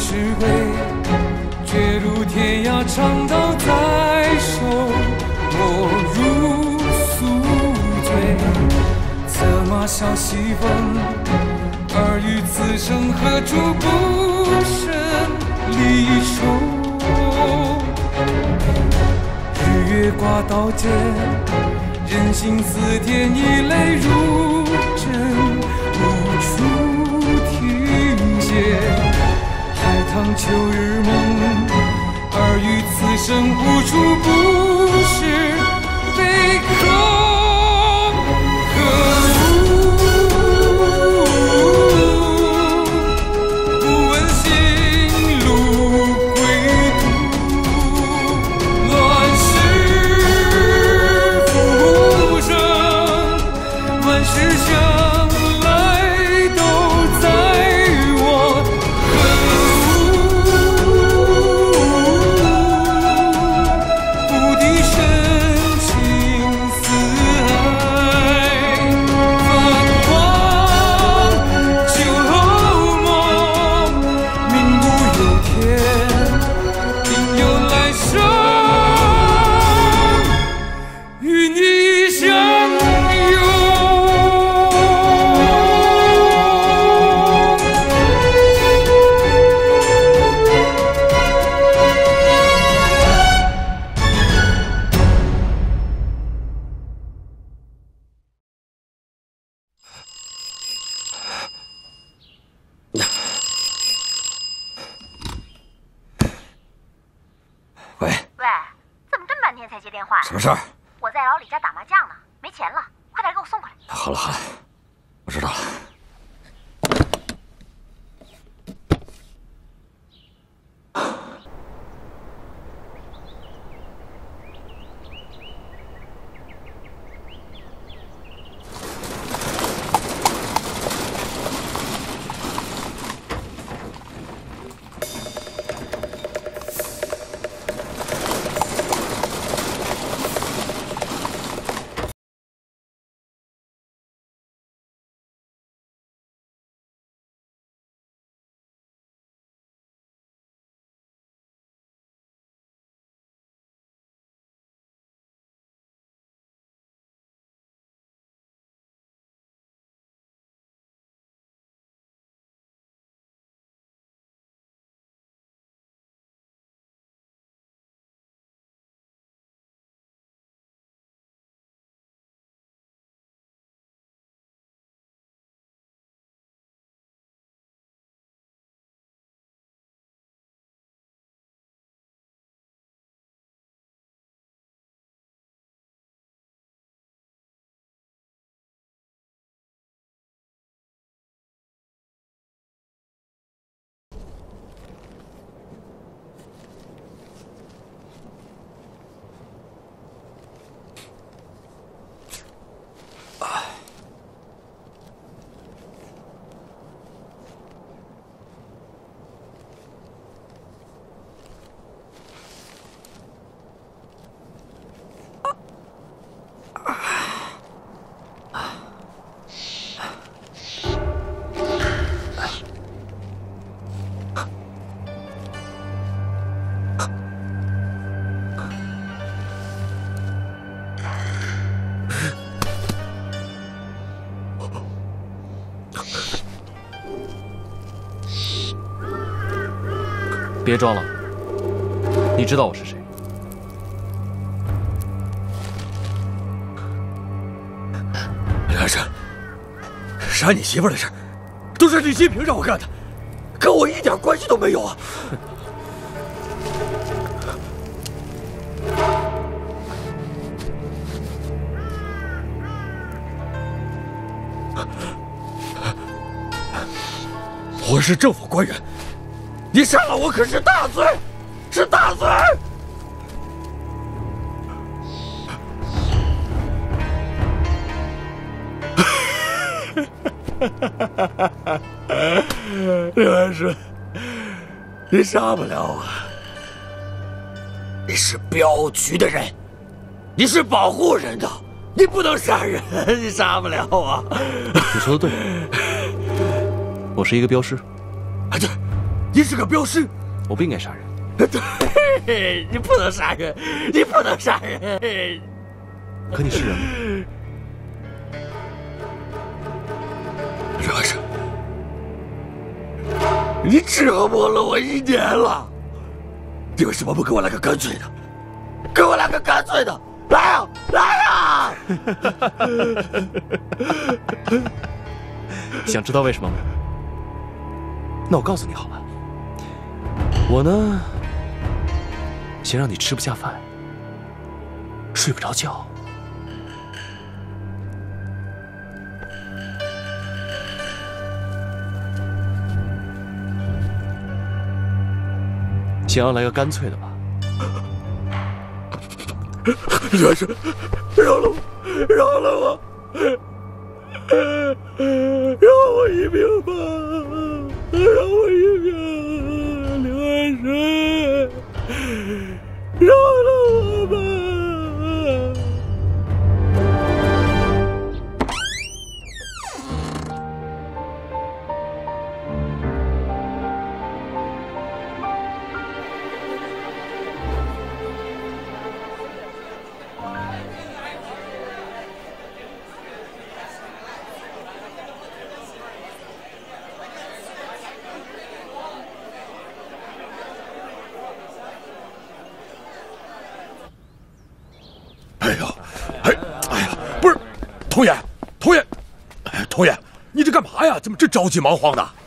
是为，绝如天涯长刀在手，莫如宿醉。策马笑西风，尔虞此生何处不胜离愁？日月挂刀尖，人心似铁，一泪如针，无处停歇。海棠秋日梦，尔虞此生无处不是悲空。 什么事儿？ 我在老李家打麻将呢，没钱了，快点给我送过来。 好了好了，我知道了。 别装了，你知道我是谁？ 梁生，杀你媳妇的事，都是李新平让我干的，跟我一点关系都没有啊！我是政府官员。你杀了我可是大罪，是大罪！刘安顺，你杀不了我。你是镖局的人，你是保护人的，你不能杀人，你杀不了我。 你说的对，我是一个镖师。 啊，对。 你是个镖师， 我不应该杀人。 对，你不能杀人，你不能杀人。 可你是人吗？ 热生，你折磨了我1年了，你为什么不给我来个干脆的？给我来个干脆的！来啊，来啊！ 想知道为什么吗？那我告诉你好了，我呢，想让你吃不下饭，睡不着觉。想要来个干脆的吧？ 热生，饶了我，饶了我，饶我一命吧，饶我一命，刘安生，饶了我吧。 童爷，童爷，童爷，你这干嘛呀？怎么这着急忙慌的？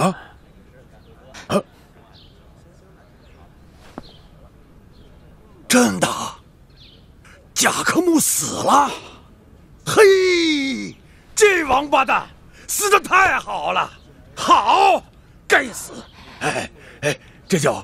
真的，贾克木死了。嘿， 这王八蛋死得太好了，好，该死！这叫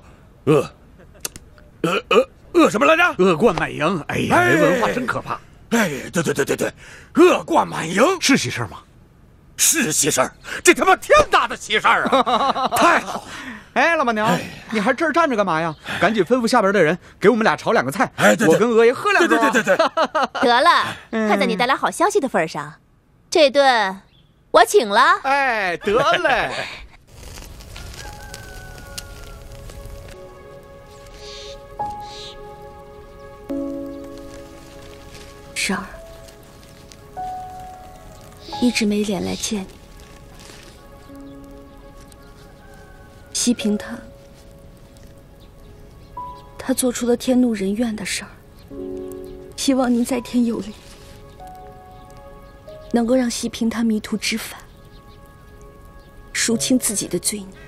什么来着？ 恶贯满盈。哎呀，没文化真可怕。 对，恶贯满盈是喜事吗？ 是喜事儿，这他妈天大的喜事儿啊！太好了！ 哎，老板娘，你还这儿站着干嘛呀？赶紧吩咐下边的人给我们俩炒2个菜。 对， 我跟鹅爷喝2盅。 对。 得了，看在你带来好消息的份上，这顿我请了。 哎，得嘞。 婶儿，一直没脸来见你。西平他做出了天怒人怨的事儿，希望您在天有灵，能够让西平他迷途知返，赎清自己的罪孽。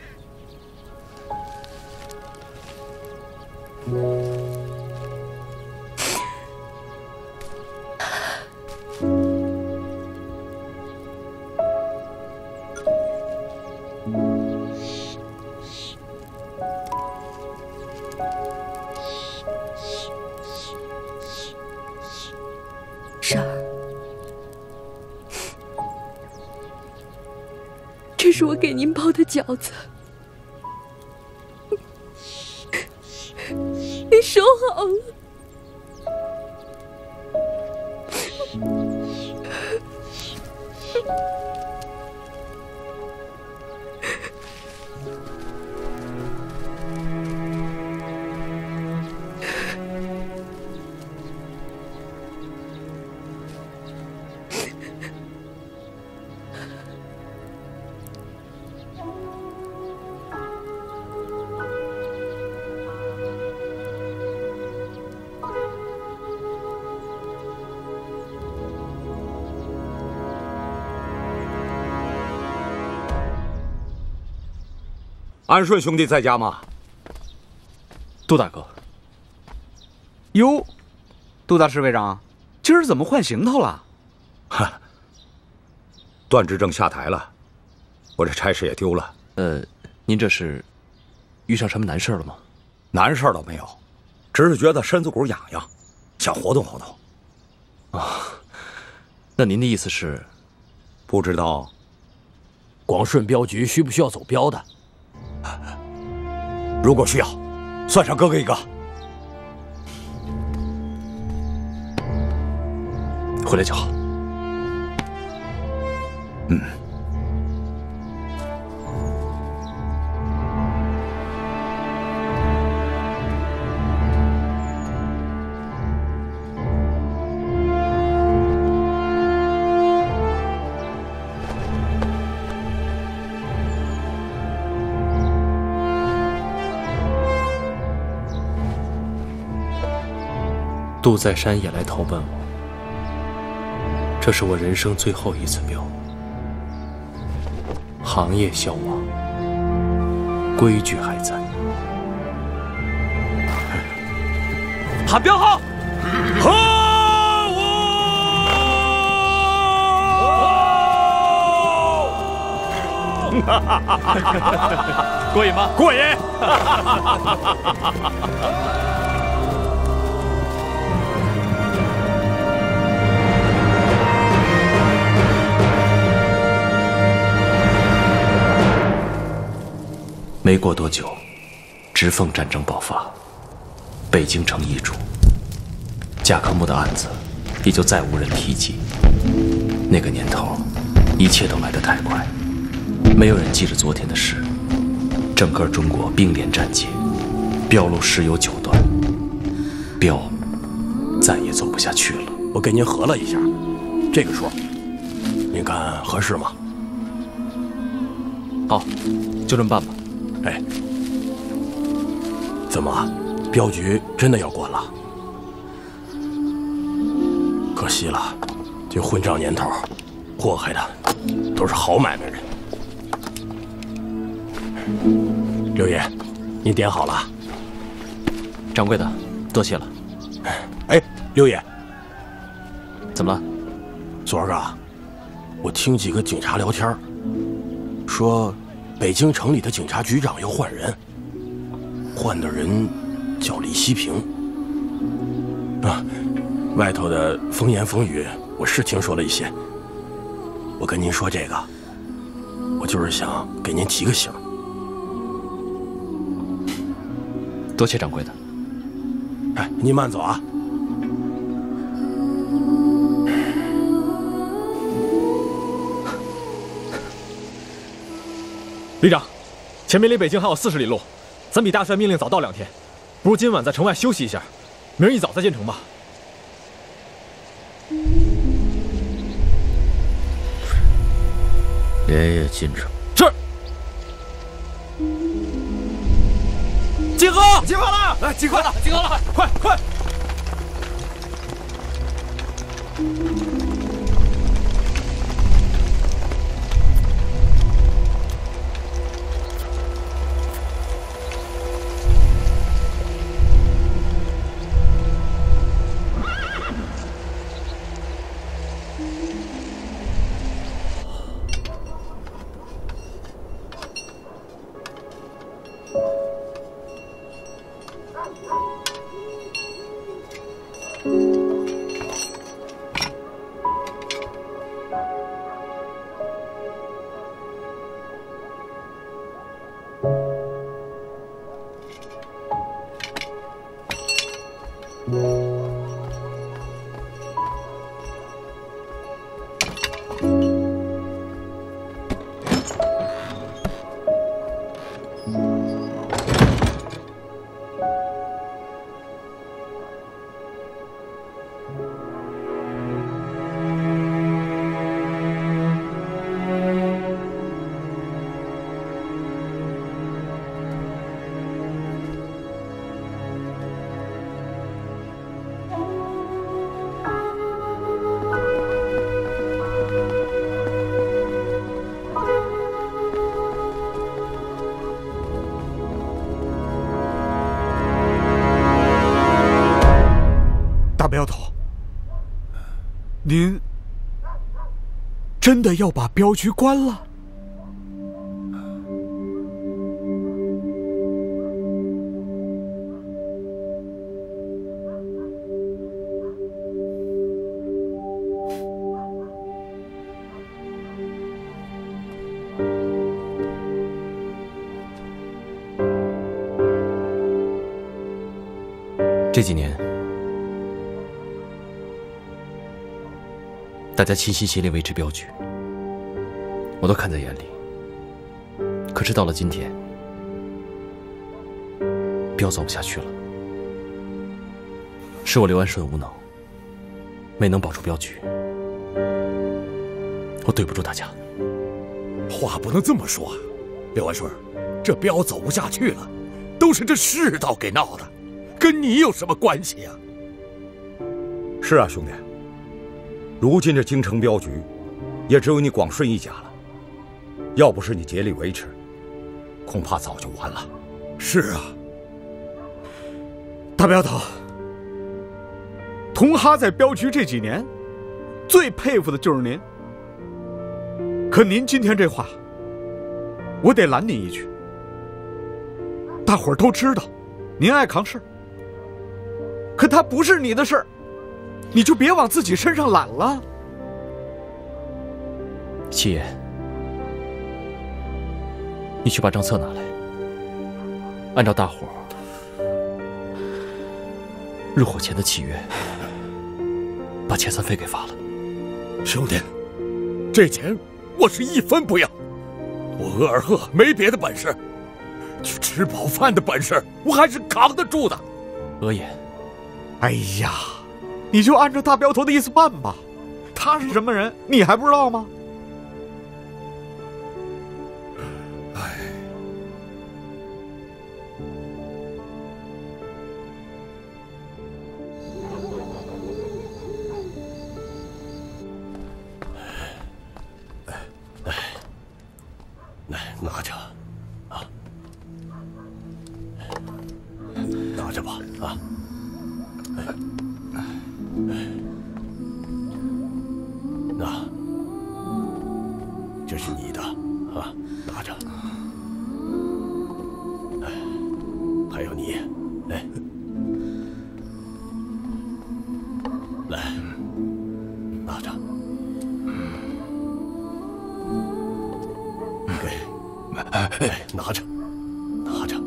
婶儿，这是我给您包的饺子，你收好了。 安顺兄弟在家吗？ 杜大哥。 哟，杜大师卫长，今儿怎么换行头了？ 段执政下台了，我这差事也丢了。 您这是遇上什么难事了吗？ 难事倒没有，只是觉得身子骨痒痒，想活动活动。 那您的意思是， 不知道广顺镖局需不需要走镖的？ 如果需要，算上哥哥一个。 回来就好。 杜在山也来投奔我，这是我人生最后一次标。行业消亡，规矩还在。 喊标号！ 过瘾吗？ 过瘾！ 没过多久，直奉战争爆发，北京城易主，贾科木的案子也就再无人提及。那个年头，一切都来得太快，没有人记着昨天的事。整个中国兵连战界，镖路十有九断，镖再也走不下去了。 我给您核了一下，这个数，您看合适吗？ 好，就这么办吧。 哎，怎么，镖局真的要关了？可惜了，这混账年头，祸害的都是好买卖人。六爷，您点好了。 掌柜的，多谢了。 哎，六爷， 怎么了？ 昨儿啊，我听几个警察聊天，说北京城里的警察局长要换人，换的人叫李希平。啊，外头的风言风语我是听说了一些。我跟您说这个，我就是想给您提个醒。 多谢掌柜的。 哎，您慢走啊。 旅长，前面离北京还有40里路，咱比大帅命令早到2天，不如今晚在城外休息一下，明儿一早再进城吧。 连夜进城。 是。集合！ 集合了！来，集合了！集合了！ 快快！ 镖头，您真的要把镖局关了？ 这几年，大家齐心协力维持镖局，我都看在眼里。可是到了今天，镖走不下去了，是我刘安顺无能，没能保住镖局，我对不住大家。 话不能这么说，刘安顺，这镖走不下去了，都是这世道给闹的，跟你有什么关系呀？ 是啊，兄弟。如今这京城镖局，也只有你广顺一家了。要不是你竭力维持，恐怕早就完了。 是啊，大镖头，同哈在镖局这几年，最佩服的就是您。可您今天这话，我得拦您一句。大伙儿都知道，您爱扛事儿，可他不是你的事儿，你就别往自己身上揽了。 七爷，你去把账册拿来，按照大伙入伙前的契约，把遣散费给发了。 兄弟，这钱我是一分不要。我鄂尔赫没别的本事，就吃饱饭的本事，我还是扛得住的。 额爷， 哎呀，你就按照大镖头的意思办吧。他是什么人，你还不知道吗？ 拿着，啊，拿着吧，啊，那，这是你的，啊，拿着，还有你，来，来，拿着。哎，拿着，拿着。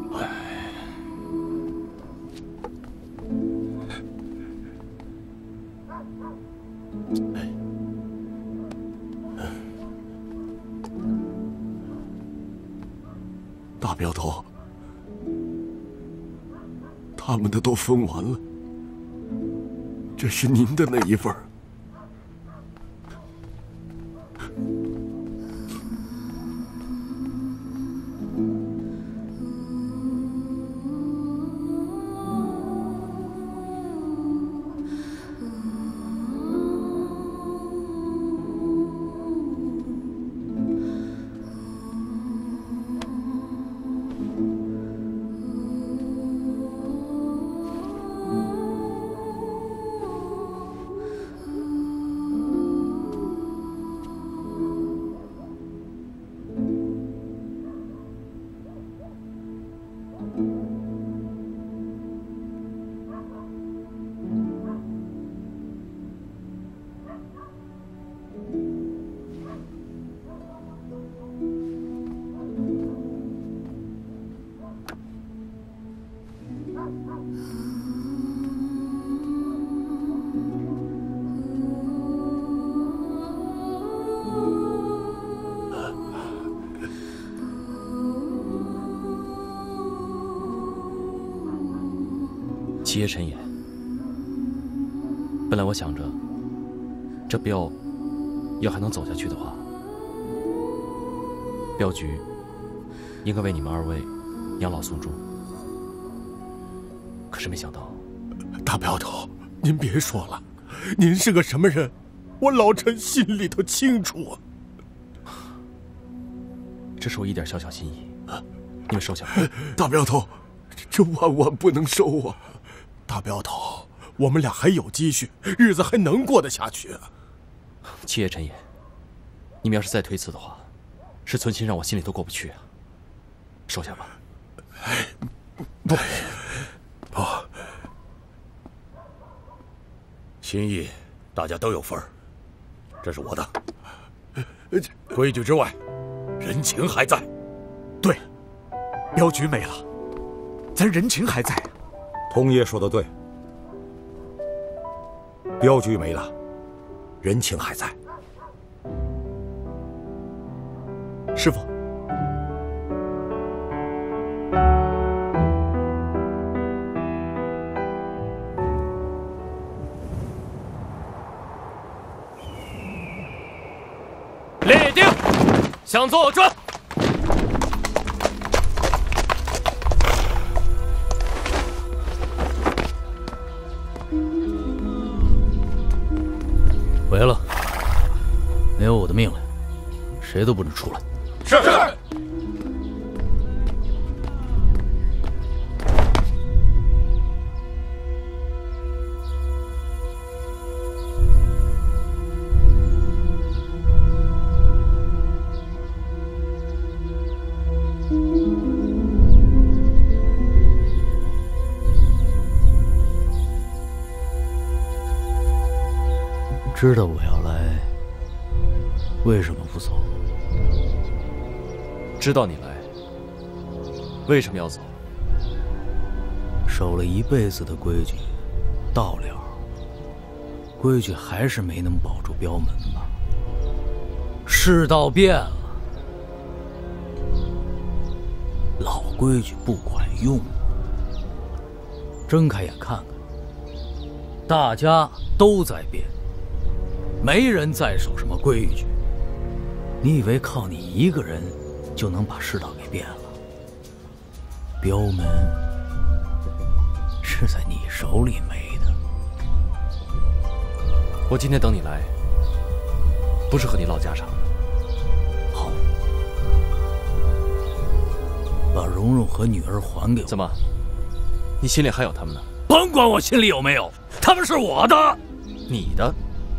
大镖头，他们的都分完了，这是您的那一份。 七爷陈也，本来我想着，这镖要还能走下去的话，镖局应该为你们二位养老送终。可是没想到， 大镖头，您别说了，您是个什么人，我老臣心里头清楚啊。 这是我一点小小心意，你们收下吧。 大镖头，这万万不能收啊！大镖头，我们俩还有积蓄，日子还能过得下去啊。 七爷陈也，你们要是再推辞的话，是存心让我心里头过不去啊。收下吧。 不，心意大家都有份儿，这是我的。规矩之外，人情还在。 对，镖局没了，咱人情还在。 童爷说的对，镖局没了，人情还在。 师傅， 立定，向左转。 的命令，谁都不能出来。 是。 知道我要来，为什么不走？ 知道你来，为什么要走？ 守了一辈子的规矩，到了，规矩还是没能保住镖门吧？世道变了，老规矩不管用。睁开眼看看，大家都在变。没人再守什么规矩，你以为靠你一个人就能把世道给变了？镖门是在你手里没的。 我今天等你来，不是和你唠家常。 好，把蓉蓉和女儿还给我。 怎么，你心里还有他们呢？ 甭管我心里有没有，他们是我的。 你的？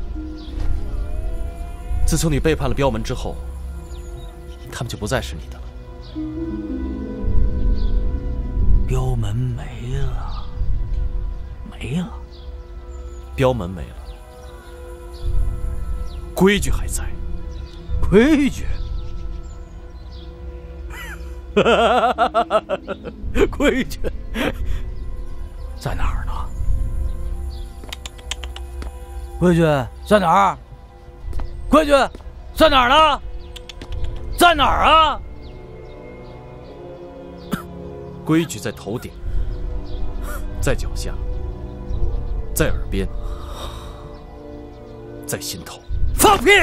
自从你背叛了镖门之后，他们就不再是你的了。 镖门没了，没了。 镖门没了，规矩还在。 规矩？规矩在哪儿呢？规矩在哪儿？规矩在哪儿呢？在哪儿啊？ 规矩在头顶，在脚下，在耳边，在心头。 放屁！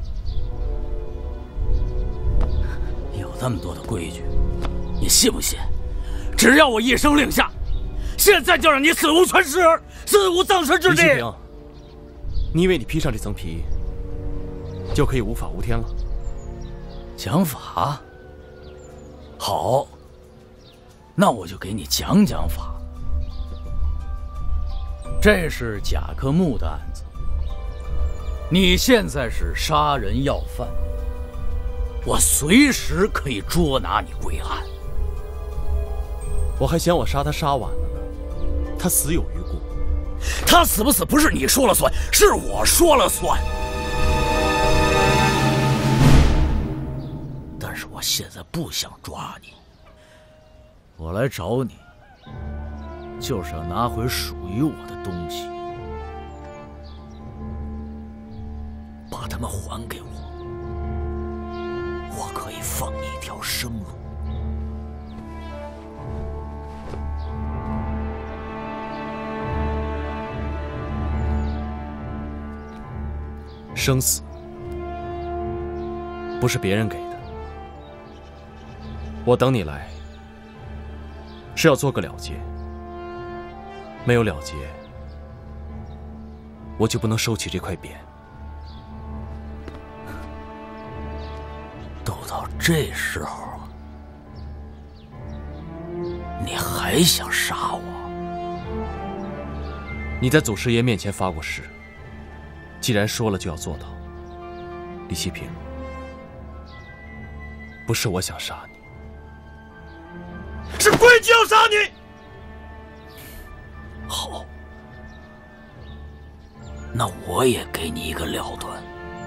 有那么多的规矩，你信不信？只要我一声令下，现在就让你死无全尸，死无葬身之地。 李世平，你以为你披上这层皮就可以无法无天了？ 讲法？好，那我就给你讲讲法。这是贾克木的案子，你现在是杀人要犯，我随时可以捉拿你归案。 我还嫌我杀他杀晚了呢，他死有余辜。 他死不死不是你说了算，是我说了算。但是我现在不想抓你，我来找你，就是要拿回属于我的东西，把它们还给我，我可以放你一条生路。 生死不是别人给的，我等你来是要做个了结，没有了结，我就不能收起这块匾。 都到这时候了，你还想杀我？ 你在祖师爷面前发过誓，既然说了就要做到。李希平，不是我想杀你， 是规矩要杀你。好，那我也给你一个了断。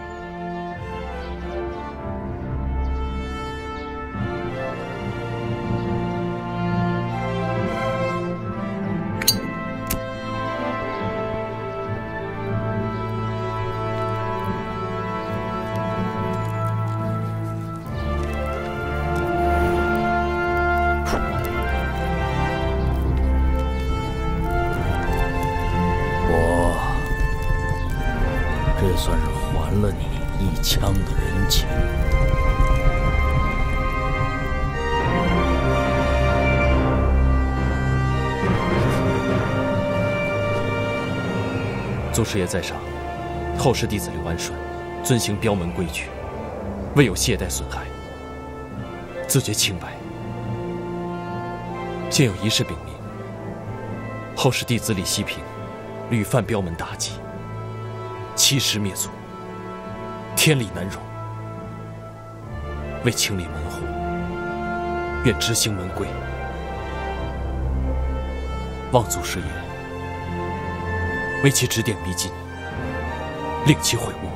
这算是还了你一枪的人情。 祖师爷在上，后世弟子刘安顺，遵行镖门规矩。 未有懈怠损害，自觉清白。现有一事禀明，后世弟子李希平屡犯标门大忌，欺师灭祖，天理难容。为清理门户，愿执行门规，望祖师爷为其指点迷津，令其悔悟。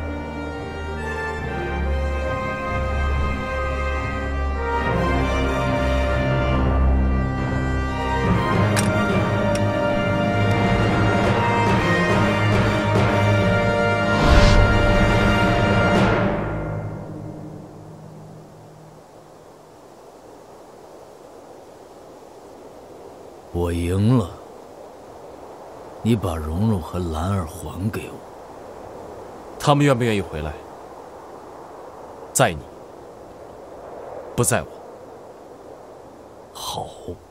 我赢了，你把蓉蓉和兰儿还给我。 他们愿不愿意回来，在你，不在我。 好。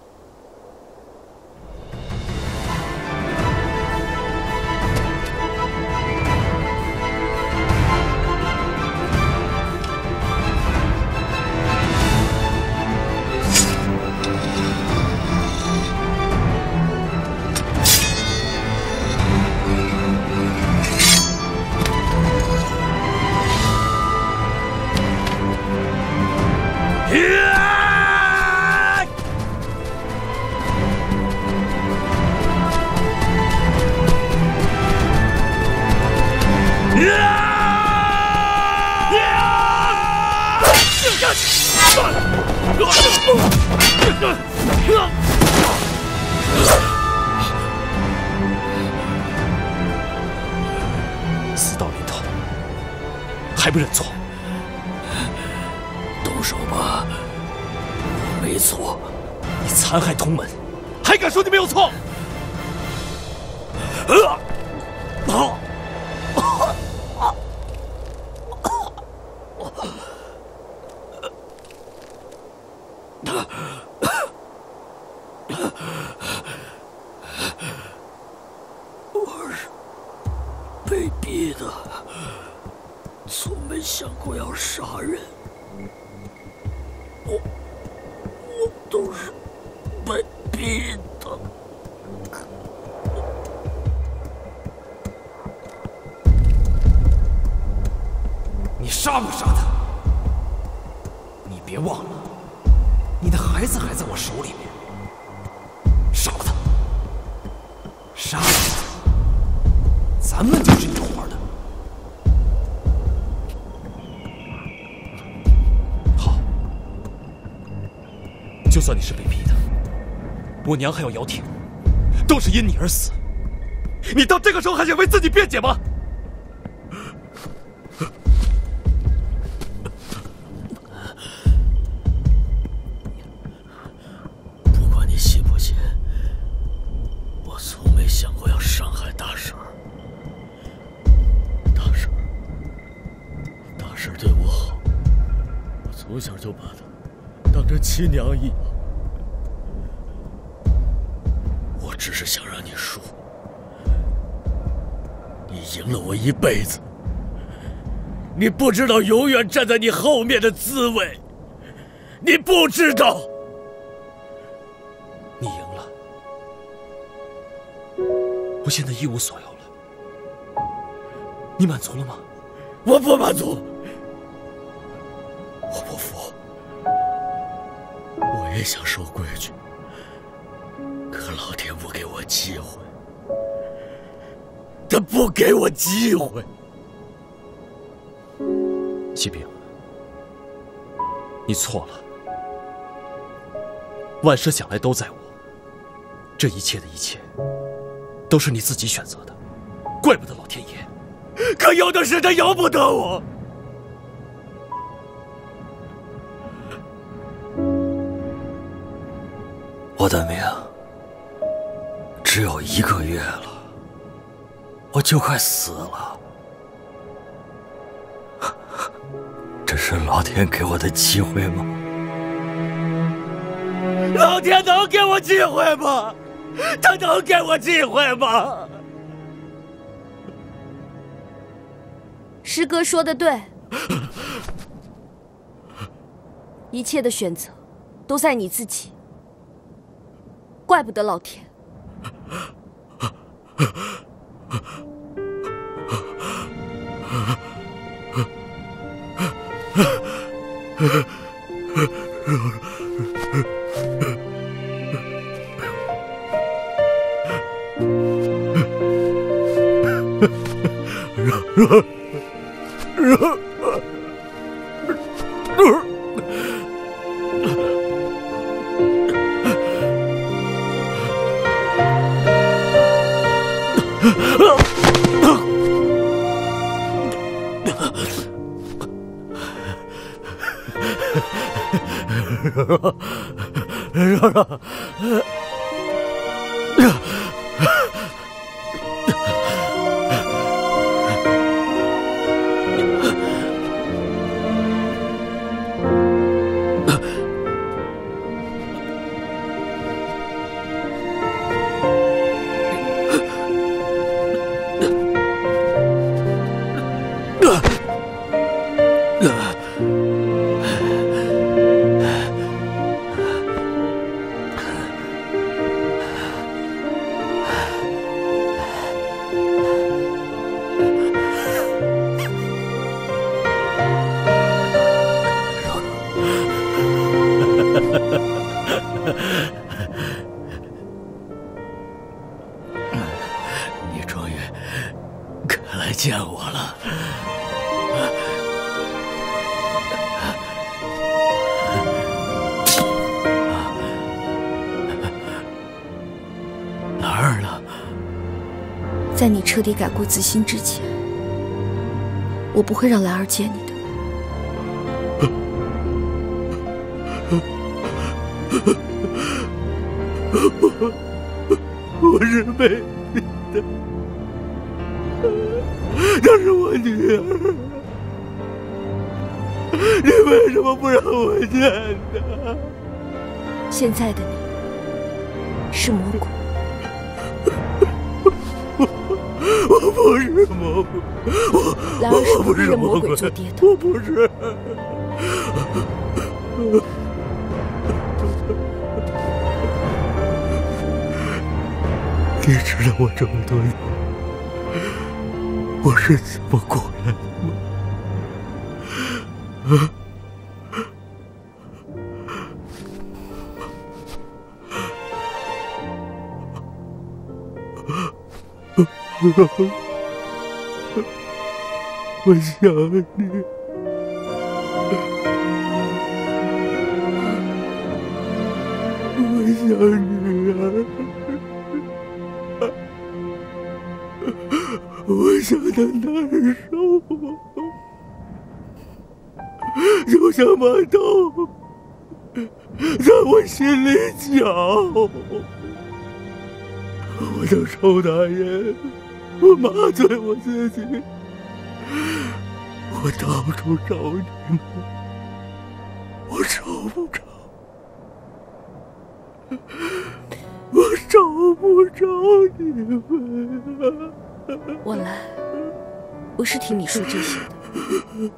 死到临头还不认错？ 动手吧，我没错。 你残害同门，还敢说你没有错？ 我是被逼的，从没想过要杀人。我都是被逼的。 你杀不杀他？你别忘了，你的孩子还在我手里面。杀了他，杀了他，咱们就是一伙的。好，就算你是被逼的，我娘还有姚婷，都是因你而死。你到这个时候还想为自己辩解吗？ 不管你信不信，我从没想过要伤害大婶儿。大婶对我好，我从小就把她当成亲娘一样。我只是想让你输，你赢了我一辈子。你不知道永远站在你后面的滋味，你不知道。 你赢了，我现在一无所有了，你满足了吗？ 我不满足，我不服。我也想守规矩，可老天不给我机会，他不给我机会。 启禀，你错了。万事想来都在我，这一切的一切，都是你自己选择的，怪不得老天爷。 可有的事他由不得我。我的命只有1个月了，我就快死了。这是老天给我的机会吗？老天能给我机会吗？他能给我机会吗？ 师哥说的对， 一切的选择都在你自己，怪不得老天。 你终于肯来见我了。兰儿呢？ 在你彻底改过自新之前，我不会让兰儿见你的。 我是被你的，她是我女儿，你为什么不让我见呢？ 现在的你是魔鬼， 我不是魔鬼， 兰儿是逼着魔鬼做爹的， 我不是。你知道我这么多年我是怎么过来的吗？我想你，我想女儿。我想的难受，就像把刀在我心里绞。我想抽大烟，我麻醉我自己，我到处找你们，我找不着，我找不着你们。 我来不是听你说这些的，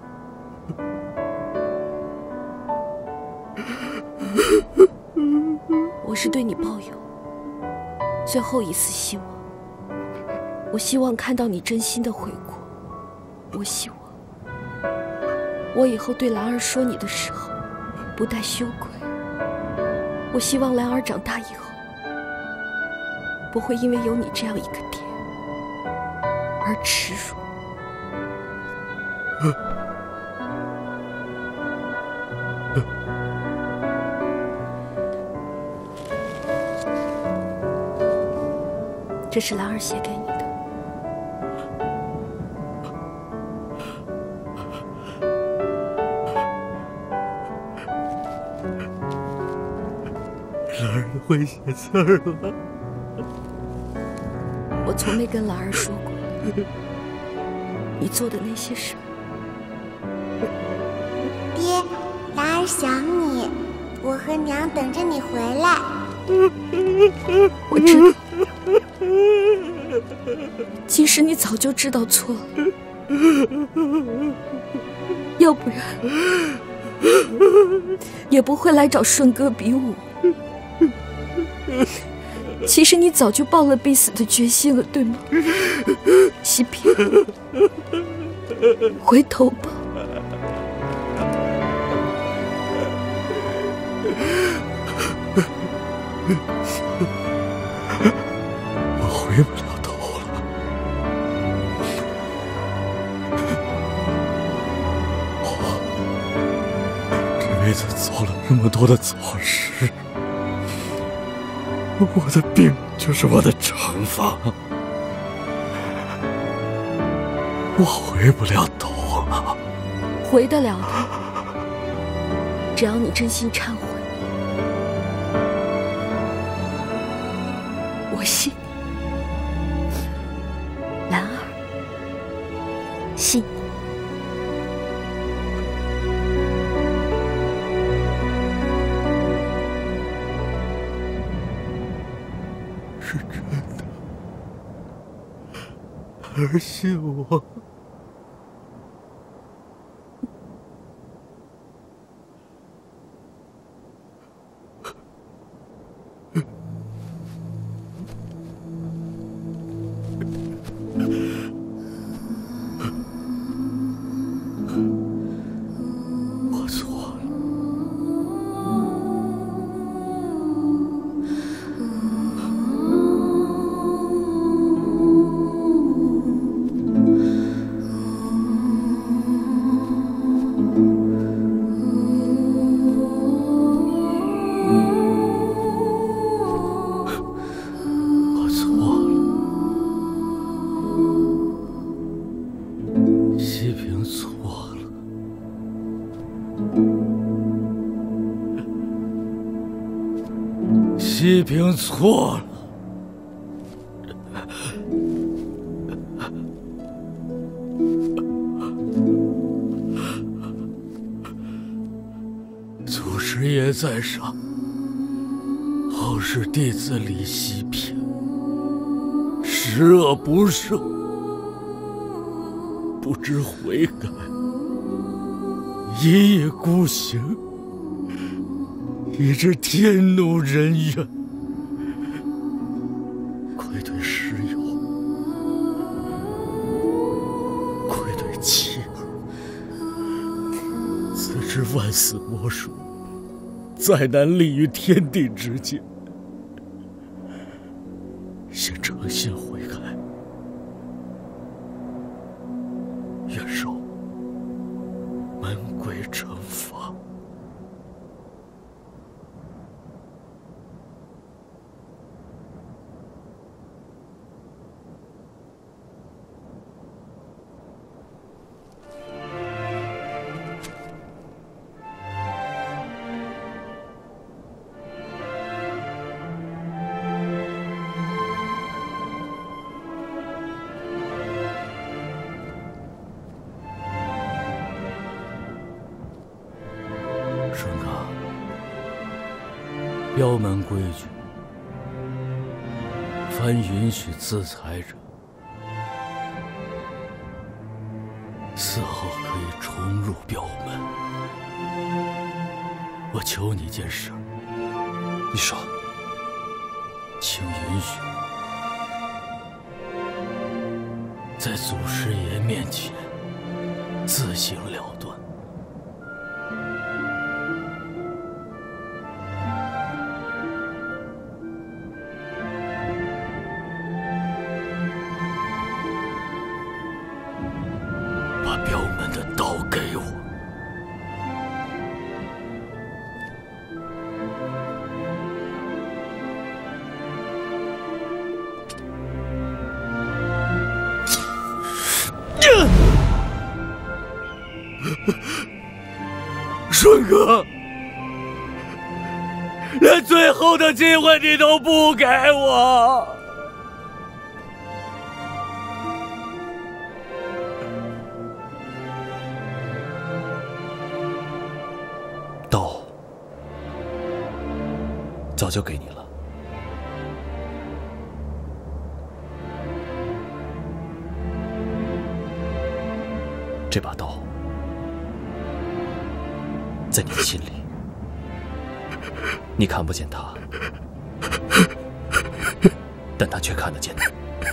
我是对你抱有最后一丝希望。我希望看到你真心的悔过，我希望我以后对兰儿说你的时候不带羞愧，我希望兰儿长大以后不会因为有你这样一个爹而耻辱。这是兰儿写给你的。 兰儿会写字儿吗？ 我从没跟兰儿说过你做的那些事儿。 爹，兰儿想你，我和娘等着你回来。 我知道，其实你早就知道错了，要不然也不会来找顺哥比武。其实你早就抱了必死的决心了，对吗？西平，回头吧。 我回不了头了。我这辈子做了那么多的错事，我的病就是我的惩罚。我回不了头了。 回得了的，只要你真心忏悔。我信你，兰儿，信你。 是真的，儿信我。我错了。我错了。西平错了。西平错了。祖师爷在上，后世弟子李西平，十恶不赦，不知悔改，一意孤行，以致天怒人怨。愧对师友，愧对妻儿，此之万死莫赎，再难立于天地之间。先诚心悔改，愿受门规惩罚。顺哥，镖门规矩，凡允许自裁者，死后可以重入镖门。我求你件事， 你说， 请允许在祖师爷面前自行了断。把镖门的刀给我。顺哥，连最后的机会你都不给我。 刀早就给你了，这把刀在你的心里，你看不见他，但他却看得见你。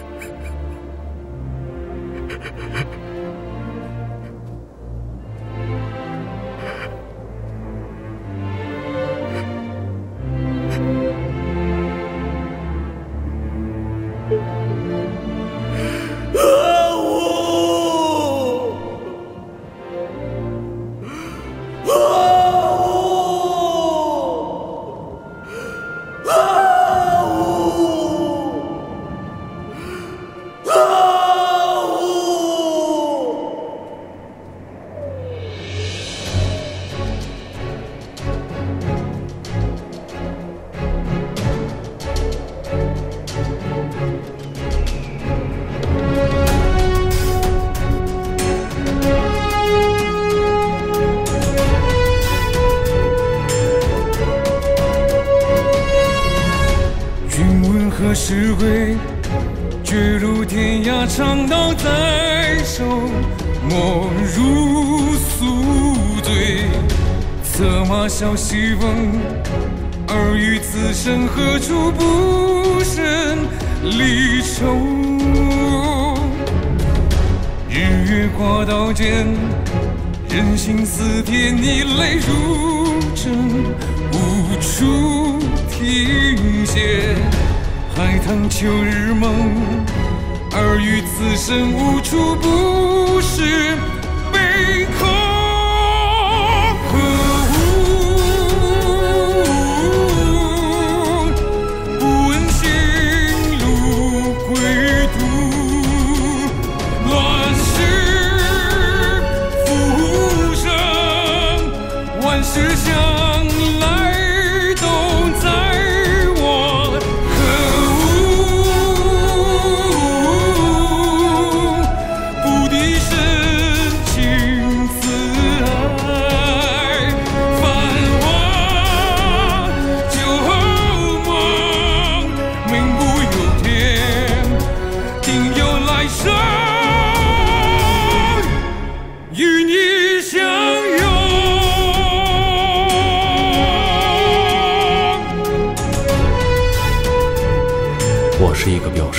何时会坠入天涯，长刀在手，莫如宿醉。策马笑西风，尔虞此生何处不胜离愁？日月挂刀间，人心似铁，逆泪如针，无处停歇。海棠秋日梦，尔虞此生无处不是悲空。可恶，不问行路归途，乱世浮生，万事相来都在。 我是一个镖